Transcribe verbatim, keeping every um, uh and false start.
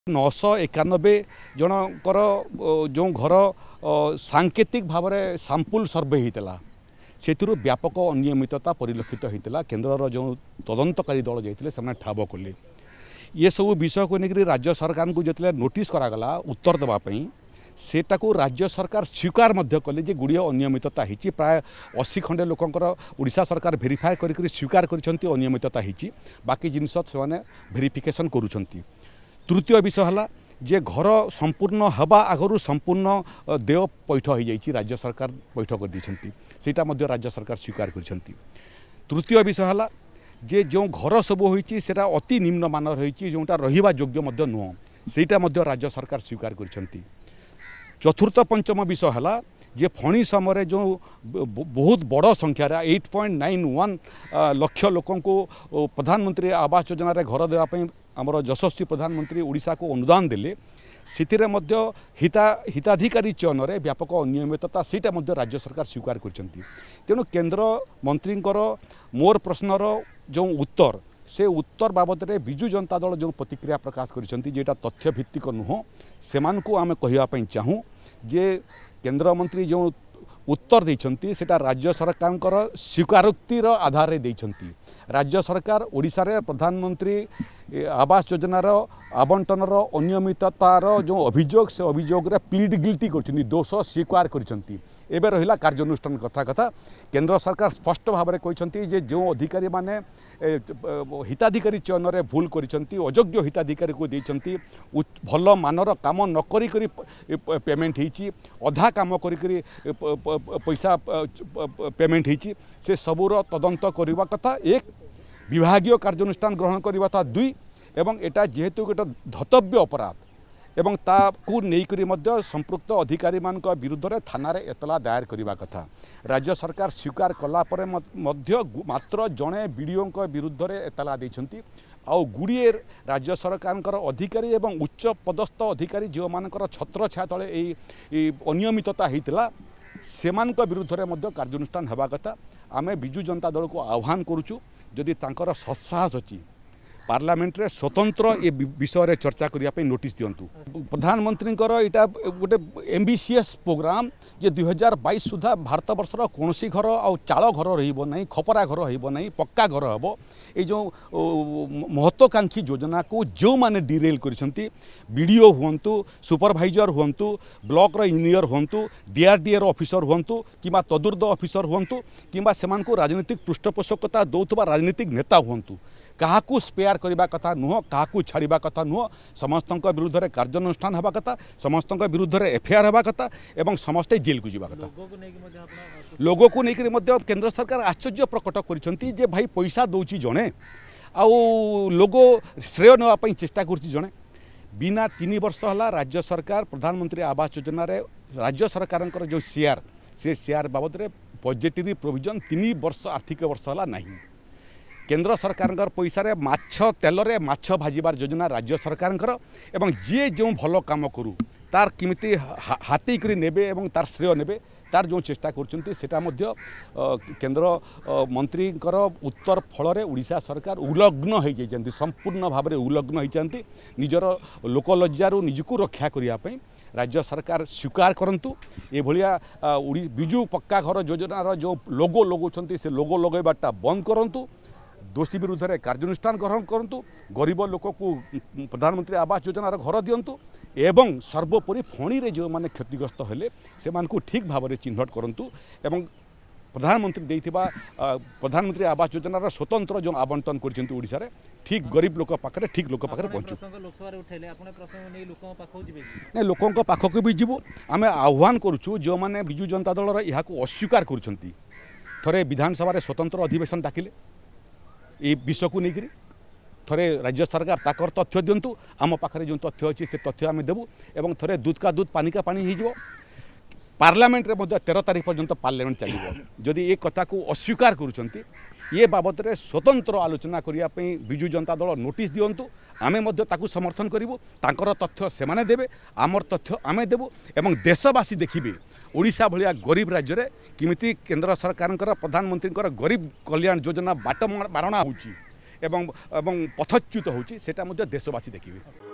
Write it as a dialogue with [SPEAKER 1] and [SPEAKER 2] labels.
[SPEAKER 1] Nosh एकानबे जनकर जो घर सांकेतिक भाव में सैंपल सर्वे होता से व्यापक अनियमितता परिलक्षित होता। केन्द्र जो तदंतकारी दल जाते ठाब कले ये सब विषय को लेकर राज्य सरकार को जो नोटिस करागला उत्तर देवाई सेटा को राज्य सरकार स्वीकार कले जे गुड़िया अनियमितता होती प्राय अशी खंडे लोकंर ओडिशा सरकार भेरीफाए कर स्वीकार कर अनियमितता होती बाकी जिनस से भेरिफिकेशन करुँच। तृतीय विषय है जे घर संपूर्ण हवा आगु संपूर्ण देय पैठ हो जाइए राज्य सरकार पैठ कर देटा राज्य सरकार स्वीकार कर। तृतीय विषय है जे जो घर सब होती अति निम्न मानर होती जोटा रहिबा योग्य नुह सेटा राज्य सरकार स्वीकार कर। चतुर्थ पंचम विषय है जे फणी समय जो बहुत बड़ संख्यार आठ पॉइंट नाइन वन लक्ष लोक प्रधानमंत्री आवास योजना रे घर देवाई आमर यशस्वी प्रधानमंत्री ओडिशा को अनुदान देले सिथिरे मध्य हिता हिताधिकारी चयन रे व्यापक अनियमितता सेटा राज्य सरकार स्वीकार कर। तेणु केन्द्र मंत्री मोर प्रश्नर जो उत्तर से उत्तर बाबद में विजु जनता दल जो प्रतिक्रिया प्रकाश कर तथ्य भित्तिक नुह से आम कहवाई चाहूँ जे केन्द्र मंत्री जो उत्तर देइछंती सेटा राज्य सरकार स्वीकारोक्तिर आधार देइछंती। राज्य सरकार ओडिशा रे प्रधानमंत्री आवास योजनार आवंटनर अनियमिततार जो अभियोग से अभियोग प्लीड गिल्टी कर दोष स्वीकार करछंती। एबे रहिला कार्यानुष्ठान कथा कथा केन्द्र सरकार स्पष्ट भाव में कहते जे जो अधिकारी माने हिताधिकारी चयन रे भूल करिसंती अयोग्य हिताधिकारी को देइछंती भल मानर काम न करी करी पेमेंट होइछि अधा काम करी करी पैसा पेमेंट होइछि से सबूर तदंत करवा कथा एक विभागीय कार्यानुष्ठान ग्रहण करवा था दुई एवं एटा जेहेतु गोटे धतव्य अपराध एवं ताकू नेइकरी मध्य संपृक्त अधिकारी मान विरुद्ध रे थाना रे एतला दायर करवा कथा। राज्य सरकार स्वीकार कला परे मध्य मात्र जड़े बीडीओ विरुद्ध रे एतला देइछंती आउ गुड़िए राज्य सरकार अधिकारी एवं उच्च पदस्थ अधिकारी जो मानकर छत्र छाया तले अनियमितता होता से विरुद्ध रे मध्य कार्यानुष्ठान हेबा कथा। आमे बिजु जनता दल को आह्वान करुचु जदि तांकर सत्साहस अछि पार्लियामेंट रे स्वतंत्र ये विषय रे चर्चा करने नोटिस दिंतु। प्रधानमंत्री यहाँ गोटे एम्बिशियस प्रोग्राम जे दुई हजार बाईस सुधा भारत वर्षर कौन घर आ चाल घर रही खपरा घर रही पक्का घर हम ये जो महत्वाकांक्षी योजना को जो माने डिरेल करछंती बीडीओ हुंतु सुपरवाइजर हुंतु ब्लॉक रो इंजीनियर हुंतु डीआरडीए ऑफिसर हुंतु किबा तदुर्द ऑफिसर हुंतु किबा सेमान को राजनीतिक पृष्ठपोषकता दौथबा राजनीतिक नेता हुंतु काहाकू स्पेयर करबा कथा नुह काहाकू छाड़िबा कथा नुह समस्त विरुद्ध रे कार्यानुष्ठान हेबा कथा समस्त विरुद्ध रे एफआईआर हेबा कथा एवं समस्ते जेल को जीवा कथा। लोगो को लेकर मध्य केंद्र सरकार आश्चर्य प्रकट करिसंती जे भाई पैसा दौची जणे आउ लोगो श्रेय नेवाई चेष्टा कर जड़े बिना तीन वर्ष है राज्य सरकार प्रधानमंत्री आवास योजना रे राज्य सरकार जो शेयर से शेयर बाबद में पॉजिटिव प्रोविजन तीन वर्ष आर्थिक वर्ष है नहीं। केंद्र सरकार पैसा रे माछ तेल रे माछ भाजिबार योजना राज्य सरकार एवं जी जो भल काम करू तार किमिति हाथी करी नेबे एवं तार श्रेय नेबे तार जो चेष्टा कर केंद्र मंत्री उत्तर फल ओडिशा सरकार उलग्न हो जाती संपूर्ण भाव में उलग्न होती निजर लोकलज्जारू निजको रक्षा करने राज्य सरकार स्वीकार करंतु ये भलिया बिजु पक्का घर योजनार जो लोगो लगौंट से लोगो लगेबाटा बंद करंतु दोषी विरुद्ध रे कार्यानुष्ठान ग्रहण करंतु गरीब लोक को प्रधानमंत्री आवास योजनार घर दिंतु एवं सर्वोपरि फणी रे जो माने क्षतिग्रस्त हेले से मानकु ठीक भाव में चिन्हट करंतु एवं प्रधानमंत्री देइथिबा प्रधानमंत्री आवास योजनार स्वतंत्र जो आवंटन करछंती ओडिसा रे ठीक गरीब लोक पाखरे ठीक लोक पाखरे पहुंचु नहीं लोकों पाखक भी जीवु आमे आह्वान करुचु जो माने बिजु जनता दल यहाँ को अस्वीकार करुछंती थरे विधानसभा रे स्वतंत्र अधिवेशन डाकिले ये विषय को लेकर थरे राज्य सरकार ताकर तथ्य दिंतु आम पाखे जो तथ्य अच्छी से तथ्य आम देवु एवं थरे दूध का दूध पानी का पानी हो पार्लियामेंट रे मध्य तेरह तारीख पर्यंत पार्लियामेंट चलो जदि ये कथा को अस्वीकार करुँच ये बाबद में स्वतंत्र आलोचना करने बिजु जनता दल नोटिस दिंतु आमे मध्य ताकू समर्थन करूँ तांकर तथ्य से देवे आमर तथ्य आमे देवु एवं देशवासी देखिए ओडिशा भलिया गरीब राज्य रे किमिति केंद्र सरकार प्रधानमंत्री गरीब कल्याण योजना बाट मारणा होची एवं पथच्युत होची सेटा मध्य देशवासी देखिए।